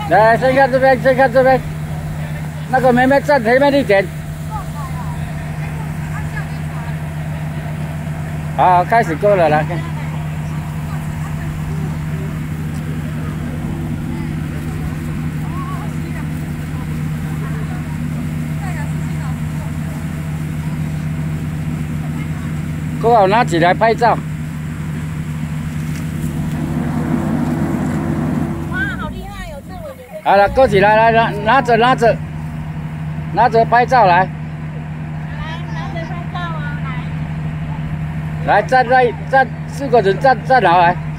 来，先看这边，先看这边。那个妹妹站前面一点。好，开始过了，来看。过好，拿起来拍照。 哇，好厉害！有这我觉得。 好了，勾起来，来拿着拍照来。 来，拿着拍照啊，来。 来站4个人站好来。